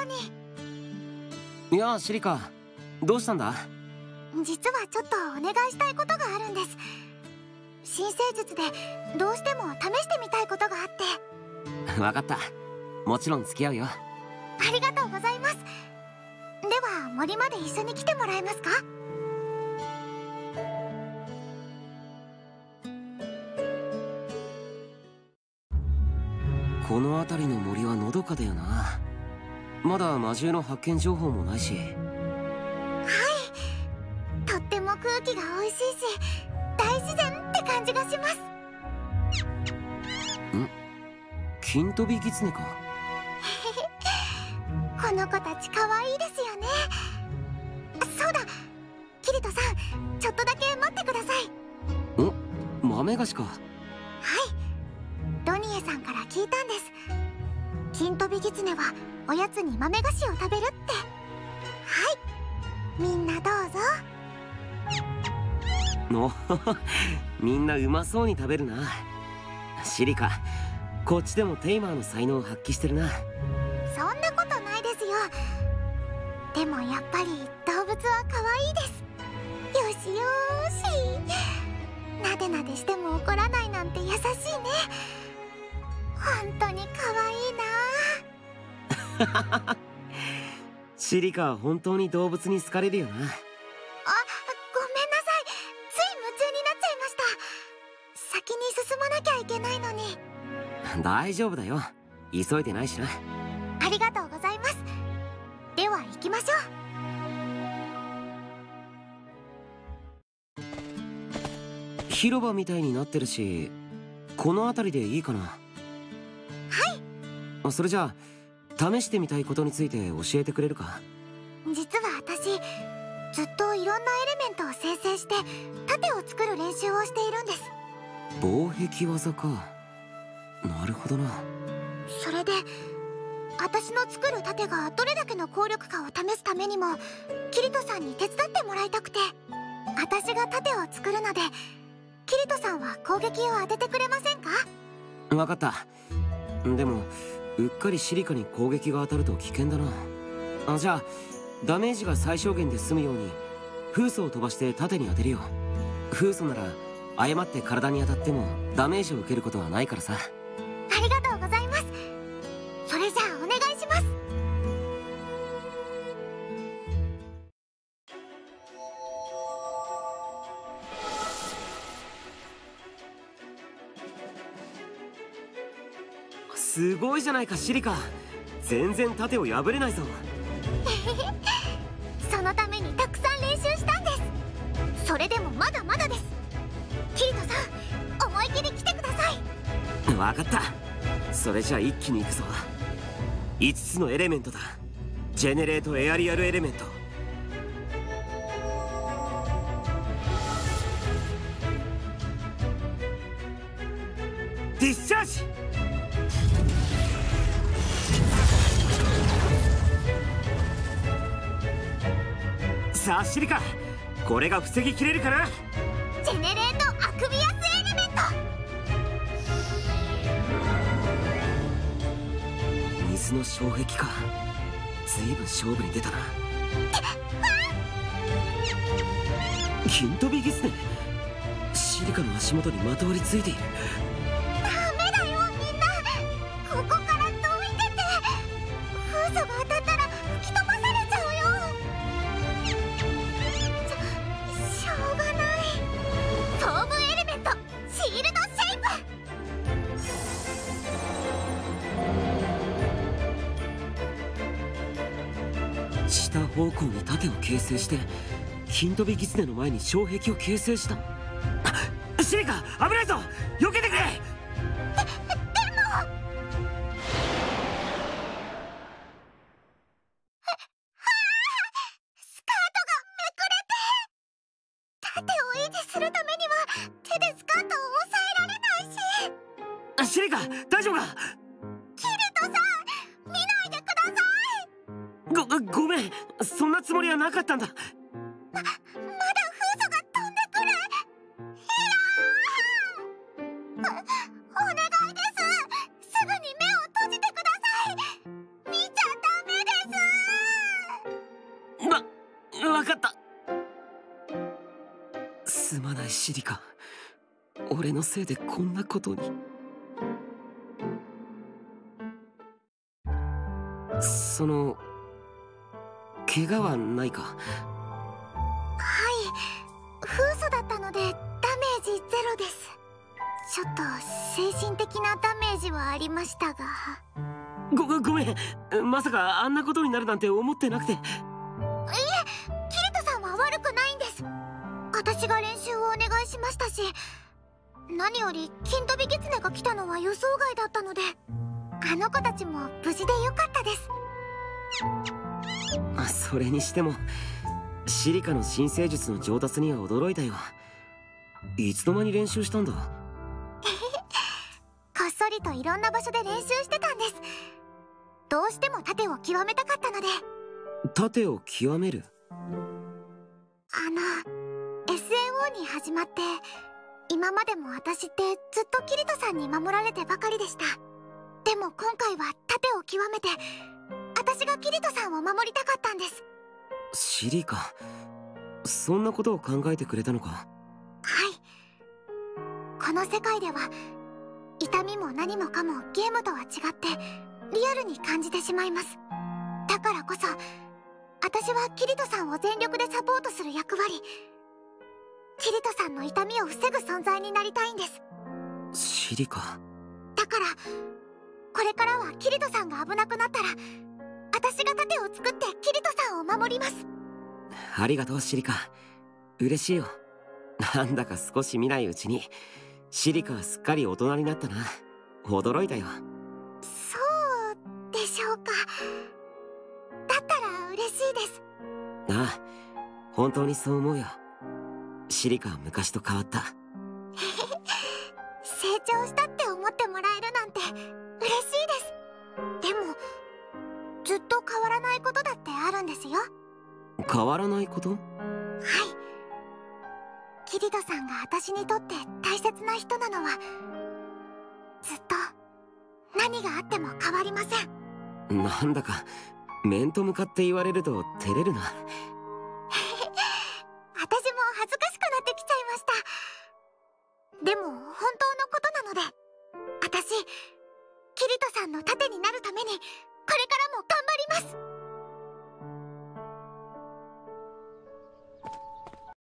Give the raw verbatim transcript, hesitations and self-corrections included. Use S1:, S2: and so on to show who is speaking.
S1: のに。
S2: いや、シリカ、どうしたんだ？
S1: 実はちょっとお願いしたいことがあるんです。新生術でどうしても試してみたいことがあって。
S2: わかった。もちろん付き合うよ。
S1: ありがとうございます。では森まで一緒に来てもらえますか？
S2: この辺りの森はのどかだよな。まだ魔獣の発見情報もないし。
S1: はい、とっても空気が美味しいし大自然って感じがします。
S2: ん？金飛び狐か。
S1: この子たち可愛いですよね。そうだ、キリトさん、ちょっとだけ待ってください。
S2: ん？豆菓子か。
S1: はい、ドニエさんから聞いたんです。金飛び狐はおやつに豆菓子を食べるって。はい、みんなどうぞ。
S2: おみんなうまそうに食べるな。シリカ、こっちでもテイマーの才能を発揮してるな。
S1: そんなことないですよ。でもやっぱり動物は可愛いです。よしよーし。なでなでしても怒らないなんて優しいね。本当に可愛いな。
S2: シリカは本当に動物に好かれるよな。
S1: あ、ごめんなさい。つい夢中になっちゃいました。先に進まなきゃいけないのに。
S2: 大丈夫だよ。急いでないしな。
S1: ありがとうございます。では行きましょ
S2: う。広場みたいになってるし、この辺りでいいかな。
S1: はい。
S2: それじゃあ試してみたいことについて教えてくれるか？
S1: 実は私、ずっといろんなエレメントを生成して盾を作る練習をしているんです。
S2: 防壁技か。なるほどな。
S1: それで私の作る盾がどれだけの効力かを試すためにもキリトさんに手伝ってもらいたくて。私が盾を作るのでキリトさんは攻撃を当ててくれませんか？
S2: 分かった。でもうっかりシリカに攻撃が当たると危険だな。あ、じゃあダメージが最小限で済むように風素を飛ばして盾に当てるよ。風素なら誤って体に当たってもダメージを受けることはないからさ。
S1: ありがとうございます。それじゃあお願いします。
S2: すごいじゃないかシリカ。全然盾を破れないぞ。
S1: そのためにたくさん練習したんです。それでもまだまだです。キリトさん、思い切り来てください。
S2: 分かった。それじゃあ一気に行くぞ。いつつのエレメントだ。ジェネレートエアリアルエレメント。ディスチャージ。さあシリカ、これが防ぎきれるかな。
S1: ジェネレートアクビアスエレメント。
S2: 水の障壁か。ずいぶん勝負に出たな。金飛び狐。シリカの足元にまとわりついている。
S1: ダメだよみんな、ここからどいてて。風素が当たったら吹き飛ばされちゃうよ。しょうがない。フォームエレメントシールドシェイ
S2: プ。下方向に盾を形成して金飛び狐の前に障壁を形成した。シリカ、危ないぞ。避けてくれ。
S1: で、でもスカートがめくれて。盾を維持するためには手でスカートを押さえられないし。
S2: シリカ、大丈夫か？
S1: キリトさん、見ないでください。
S2: ご、ごめん。そんなつもりはなかったんだ。
S1: ま、まだ風素が飛んでくる。いやー、お、お願いです。すぐに目を閉じてください。見ちゃダメです。
S2: わかった。すまないシリカ、俺のせいでこんなことに。その怪我はないか？
S1: はい、封鎖だったのでダメージゼロです。ちょっと精神的なダメージはありましたが。
S2: ごごめん、まさかあんなことになるなんて思ってなくて。いえ、
S1: キリトさんは悪くないんです。私が練習をお願いしましたし、何より金飛び狐が来たのは予想外だったので、あの子たちも無事でよかったです。
S2: それにしてもシリカの新生術の上達には驚いたよ。いつの間に練習したんだ？
S1: こっそりといろんな場所で練習してたんです。どうしても盾を極めたかったので。
S2: 盾を極める？
S1: あの エスエーオー に始まって今までも私ってずっとキリトさんに守られてばかりでした。でも今回は盾を極めて私がキリトさんを守りたかったんです。
S2: シリカ、そんなことを考えてくれたのか？
S1: はい。この世界では痛みも何もかもゲームとは違ってリアルに感じてしまいます。だからこそ私はキリトさんを全力でサポートする役割、キリトさんの痛みを防ぐ存在になりたいんです。
S2: シリカ。
S1: だからこれからはキリトさんが危なくなったら私が盾を作ってキリトさんを守ります。
S2: ありがとうシリカ、嬉しいよ。なんだか少し見ないうちにシリカはすっかり大人になったな。驚いたよ。
S1: そうでしょうか。だったら嬉しいです。
S2: ああ、本当にそう思うよ。シリカは昔と変わった。
S1: 成長したって思ってもらえるなんて嬉しいです。でもずっと変わらないことだってあるんですよ。
S2: 変わらないこと？
S1: はい。キリトさんが私にとって大切な人なのはずっと何があっても変わりません。
S2: なんだか面と向かって言われると照れるな。